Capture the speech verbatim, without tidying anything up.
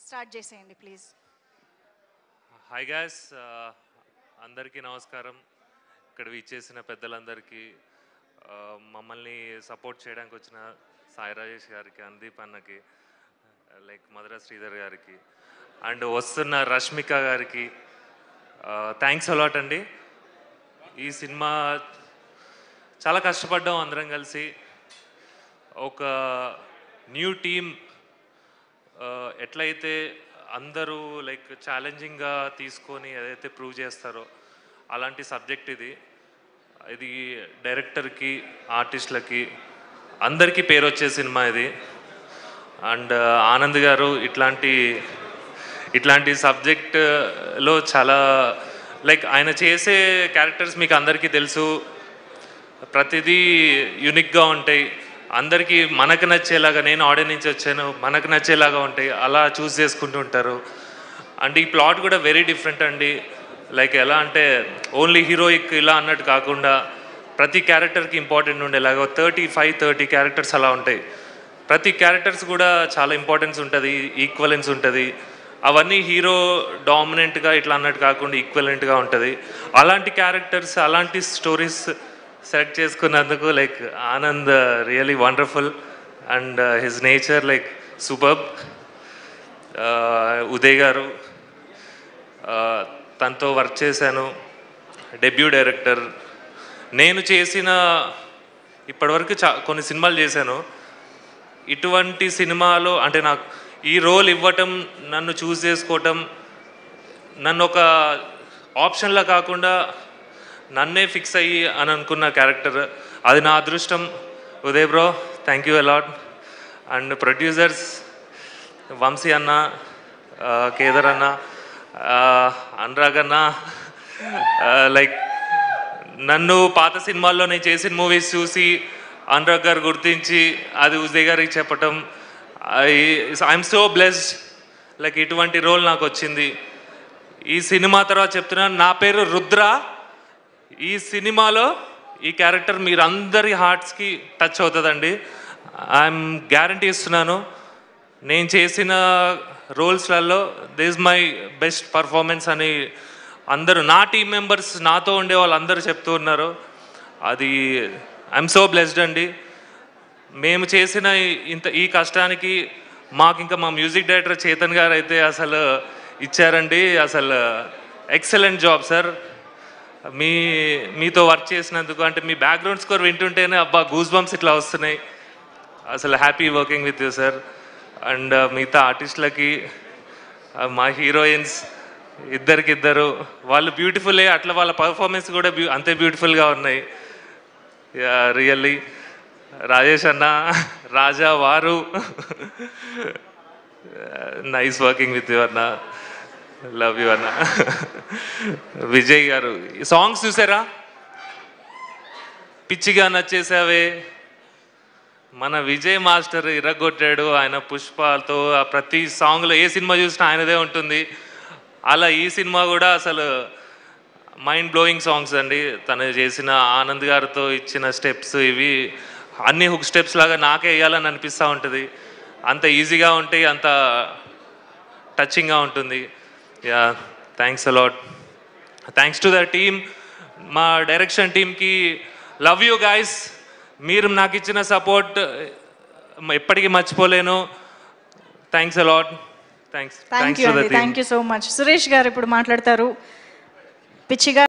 Start చేసేయండి please. Hi guys, అందరికీ నమస్కారం. ఇక్కడ విచ్చేసిన పెద్దలందరికీ, మమ్మల్ని సపోర్ట్ చేయడానికి వచ్చిన సాయి రాజేష్ గారికి, అందీప్ అన్నకి, లైక్ మధుర శ్రీధర్ గారికి, అండ్ వస్తున్న రష్మిక గారికి థ్యాంక్స్ అలాట్ అండి. ఈ సినిమా చాలా కష్టపడ్డాం అందరం కలిసి. ఒక న్యూ టీమ్ ఎట్లయితే అందరూ లైక్ ఛాలెంజింగ్గా తీసుకొని ఏదైతే ప్రూవ్ చేస్తారో అలాంటి సబ్జెక్ట్ ఇది. ఇది డైరెక్టర్కి, ఆర్టిస్టులకి, అందరికీ పేరు వచ్చే సినిమా ఇది. అండ్ ఆనంద్ గారు ఇట్లాంటి ఇట్లాంటి సబ్జెక్ట్లో చాలా లైక్ ఆయన చేసే క్యారెక్టర్స్ మీకు అందరికీ తెలుసు, ప్రతిదీ యూనిక్గా ఉంటాయి. అందరికీ మనకు నచ్చేలాగా, నేను ఆడియన్స్ నుంచి వచ్చాను, మనకు నచ్చేలాగా ఉంటాయి, అలా చూస్ చేసుకుంటూ ఉంటారు. అండ్ ఈ ప్లాట్ కూడా వెరీ డిఫరెంట్ అండి. లైక్ ఎలా అంటే ఓన్లీ హీరోయిక్ ఇలా అన్నట్టు కాకుండా ప్రతి క్యారెక్టర్కి ఇంపార్టెంట్ ఉండేలాగా థర్టీ ఫైవ్ థర్టీ క్యారెక్టర్స్ అలా ఉంటాయి. ప్రతి క్యారెక్టర్స్ కూడా చాలా ఇంపార్టెన్స్ ఉంటుంది, ఈక్వలెన్స్ ఉంటుంది. అవన్నీ హీరో డామినెంట్గా ఇట్లా అన్నట్టు కాకుండా ఈక్వలెంట్గా ఉంటుంది. అలాంటి క్యారెక్టర్స్, అలాంటి స్టోరీస్ సెలెక్ట్ చేసుకున్నందుకు like Anand really wonderful and his nature like superb. Uday గారు, తనతో వర్క్ చేశాను, డెబ్యూ డైరెక్టర్. నేను చేసిన ఇప్పటివరకు చా కొన్ని సినిమాలు చేశాను. ఇటువంటి సినిమాలో అంటే నాకు ఈ రోల్ ఇవ్వటం, నన్ను చూస్ చేసుకోవటం, నన్ను ఒక ఆప్షన్లా కాకుండా నన్నే ఫిక్స్ అయ్యి అని అనుకున్న క్యారెక్టర్, అది నా అదృష్టం. Uday bro, thank you a lot. And producers Vamshi అన్న, కేదర్ అన్న, అనురాగ్ అన్న, లైక్ నన్ను పాత సినిమాల్లో నేను చేసిన మూవీస్ చూసి అనురాగ్ గారు గుర్తించి అది ఉదయ్ గారికి చెప్పటం, I I'm so blessed. Like ఇటువంటి రోల్ నాకు వచ్చింది. ఈ సినిమా తర్వాత చెప్తున్నాను, నా పేరు రుద్ర. ఈ సినిమాలో ఈ క్యారెక్టర్ మీరు అందరి హార్ట్స్కి టచ్ అవుతుందండి. ఐఎమ్ గ్యారంటీ ఇస్తున్నాను. నేను చేసిన రోల్స్లలో దిస్ మై బెస్ట్ పర్ఫార్మెన్స్ అని అందరూ, నా టీం మెంబర్స్, నాతో ఉండే వాళ్ళు అందరూ చెప్తూ ఉన్నారు. అది ఐఎమ్ సో బ్లెస్డ్ అండి. మేము చేసిన ఇంత ఈ కష్టానికి మాకు ఇంకా మా మ్యూజిక్ డైరెక్టర్ చేతన్ గారు అయితే అసలు ఇచ్చారండి. అసలు ఎక్సలెంట్ జాబ్ సార్. మీ మీతో వర్క్ చేసినందుకు, అంటే మీ బ్యాక్గ్రౌండ్ స్కోర్ వింటుంటేనే అబ్బా గూస్ బంప్స్ ఇట్లా వస్తున్నాయి. అసలు happy working with you sir. And మిగతా ఆర్టిస్టులకి, మా హీరోయిన్స్ ఇద్దరికిద్దరు, వాళ్ళు బ్యూటిఫుల్లే, అట్లా వాళ్ళ పర్ఫార్మెన్స్ కూడా బ్యూ అంతే బ్యూటిఫుల్గా ఉన్నాయి. రియల్లీ రాజేష్ అన్న, రాజా వారు, నైస్ వర్కింగ్ విత్ యూ అన్న, లవ్ యూ అన్న. విజయ్ గారు, సాంగ్స్ చూసారా? పిచ్చిగా నచ్చేసావే, మన విజయ్ మాస్టర్ ఇరగొట్టాడు. ఆయన పుష్పతో ప్రతి సాంగ్లో ఏ సినిమా చూసినా ఆయనదే ఉంటుంది. అలా ఈ సినిమా కూడా అసలు మైండ్ బ్లోయింగ్ సాంగ్స్ అండి. తను చేసిన ఆనంద్ గారితో ఇచ్చిన స్టెప్స్ ఇవి అన్ని హుక్ స్టెప్స్ లాగా నాకే వేయాలని అనిపిస్తూ ఉంటుంది. అంత ఈజీగా ఉంటాయి, అంత టచింగ్గా ఉంటుంది. Yeah, thanks a lot. Thanks to the team, మా డైరెక్షన్ టీమ్కి. Love you guys. మీరు నాకు ఇచ్చిన సపోర్ట్ ఎప్పటికీ మర్చిపోలేను. Thanks a lot. Thanks. Thank you అండి, thank you so much. Suresh గారు ఇప్పుడు మాట్లాడతారు. పిచ్చిగా